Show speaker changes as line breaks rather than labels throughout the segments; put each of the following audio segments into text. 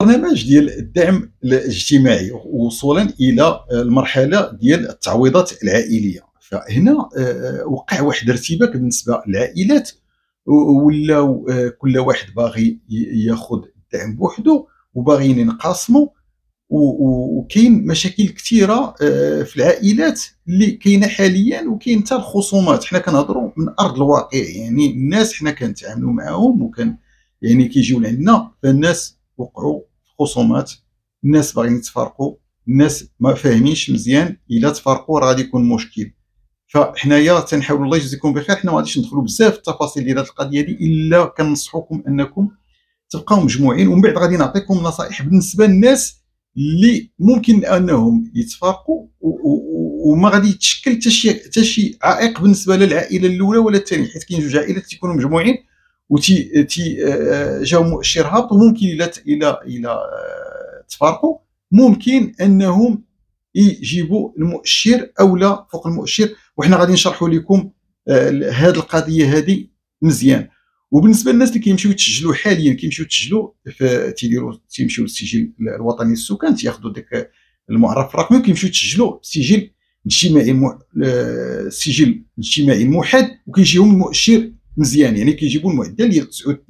برنامج ديال الدعم الاجتماعي وصولا الى المرحله ديال التعويضات العائليه. فهنا وقع واحد الارتباك بالنسبه للعائلات، ولاو كل واحد باغي ياخذ الدعم بوحدو وباغيين ينقاسموا، وكاين مشاكل كثيره في العائلات اللي كاينه حاليا، وكاين حتى الخصومات. حنا كنهضروا من ارض الواقع، يعني الناس حنا كنتعاملوا معاهم يعني كيجيو لعندنا، فالناس وقعوا في خصومات، الناس باغيين يتفارقوا، الناس ما فاهمينش مزيان الا تفارقوا راه غادي يكون مشكل. فحنايا تنحاولوا، الله يجزيكم بخير، حنا ما غاديش ندخلوا بزاف في التفاصيل ديال هذه القضيه دي، الا كنصحوكم انكم تبقاو مجموعين، ومن بعد غادي نعطيكم نصائح بالنسبه للناس اللي ممكن انهم يتفارقوا وما غادي يتشكل حتى شي عائق بالنسبه للعائله الاولى ولا الثانيه، حيت كاين جوج عائلات تيكونوا مجموعين جاو مؤشر هابط، وممكن الى تفارقوا ممكن انهم يجيبوا المؤشر اولا فوق المؤشر. وحنا غادي نشرحوا لكم هذه القضيه هذه مزيان. وبالنسبه للناس اللي كيمشيو يتسجلوا حاليا، كيمشيو يتسجلوا تيمشيو للسجل الوطني للسكان، تياخذوا داك المعرف الرقمي، وكيمشيو يتسجلوا في السجل السجل الاجتماعي الموحد، وكيجيهم المؤشر مزيان، يعني كيجيبوا المعدل ديال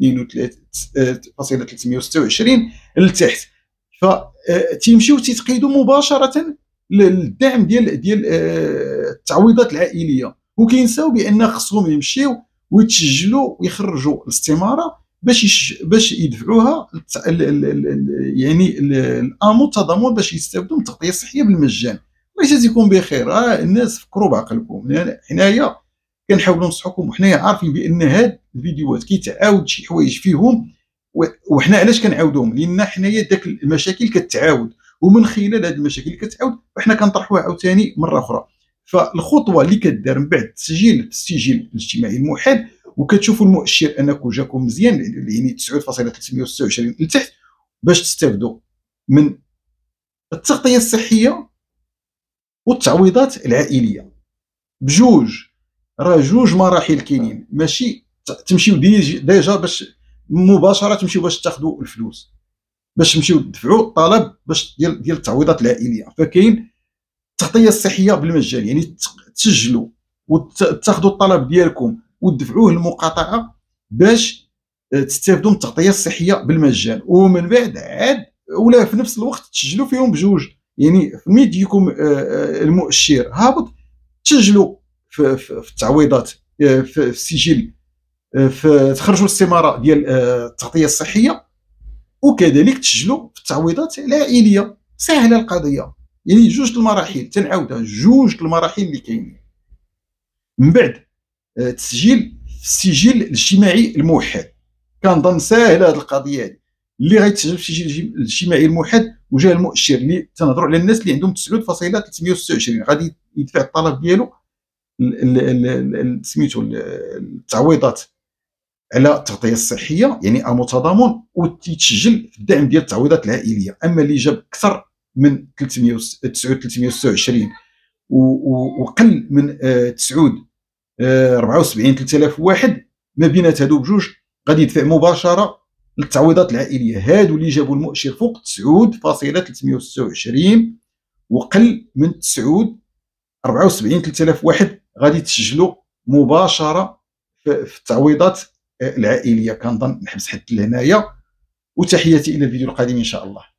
92.326 لتحت. فتيمشيو تيتقيدوا مباشره للدعم ديال التعويضات العائليه، وكينساو بان خصهم يمشيو ويتسجلوا ويخرجوا الاستماره باش يدفعوها، يعني الامو التضامن، باش يستافدوا من التغطيه الصحيه بالمجان. الله يجازيكم بخير، الناس فكروا بعقلكم. حنايا كنحاولوا ننصحوكم، وحنايا عارفين بان هاد الفيديوهات كيتعاود شي حوايج فيهم، وحنا علاش كنعاودوهم؟ لان حنايا داك المشاكل كتعاود، ومن خلال هاد المشاكل اللي كتعاود فحنا كنطرحوها عاوتاني مره اخرى. فالخطوه اللي كدار من بعد التسجيل في السجل الاجتماعي الموحد، وكتشوفوا المؤشر انكم جاكم مزيان، يعني 9.326 لتحت، باش تستافدوا من التغطيه الصحيه والتعويضات العائليه بجوج. راه جوج مراحل كاينين، ماشي تمشيو ديجا باش مباشره تمشيو باش تاخذوا الفلوس، باش تمشيو تدفعوا الطلب باش ديال التعويضات العائليه. فكاين التغطيه الصحيه بالمجان، يعني تسجلوا وتاخذوا الطلب ديالكم وتدفعوه المقاطعه باش تستافدوا من التغطيه الصحيه بالمجان، ومن بعد عاد ولا في نفس الوقت تسجلوا فيهم بجوج. يعني ملي يجيكم المؤشر هابط، تسجلوا في التعويضات في السجل، تخرجوا الاستماره ديال التغطيه الصحيه، وكذلك تسجلوا في التعويضات العائليه. سهله القضيه، يعني جوج المراحل، تنعاودها جوج المراحل اللي كاينين. من بعد تسجيل في السجل الاجتماعي الموحد، كنظن ساهله هذه القضيه هذه. اللي غيتسجل في السجل الاجتماعي الموحد وجا المؤشر، اللي تنهضروا على الناس اللي عندهم 9.326، غادي يدفع الطلب ديالو سميتو التعويضات على التغطيه الصحيه، يعني متضامن، وتيتسجل في الدعم ديال التعويضات العائليه. اما اللي جاب اكثر من 326 وقل من 74 3001 ما بينات هادو بجوج، غادي يدفع مباشره للتعويضات العائليه. هادو اللي جابوا المؤشر فوق 9.326 وقل من 74 3001 غادي تسجلوا مباشره في التعويضات العائليه. كنظن نحبس حتى لهنايا، وتحياتي الى الفيديو القادم ان شاء الله.